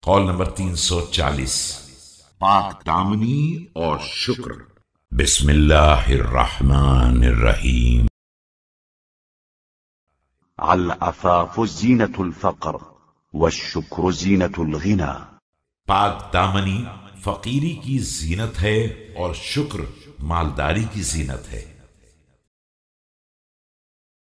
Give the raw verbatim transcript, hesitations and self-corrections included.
Call number तीन सौ चालीस। पाक दामनी और शुक्र। बिस्मिल्लाहिर्रहमानिर्रहीम। अल अफाफु ज़ीनतुल फ़क्र वश्शुक्र ज़ीनतुल गिना। पाक दामनी फकीरी की जीनत है और शुक्र मालदारी की जीनत है।